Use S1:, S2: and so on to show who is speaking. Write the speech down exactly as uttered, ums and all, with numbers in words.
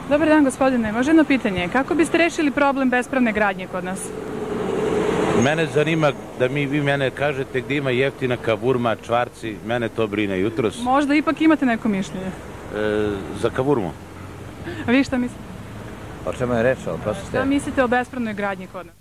S1: Dobar dan, gospodine. Može jedno pitanje. Kako biste rešili problem bespravne gradnje kod nas?
S2: Mene zanima da mi vi mene kažete gdje ima jeftina kavurma, čvarci, mene to brine jutros.
S1: Možda ipak imate neko mišljenje.
S2: E, za kavurmu.
S1: A vi šta mislite?
S3: O čemu je reč?
S1: Šta mislite o bespravnoj gradnji kod nas?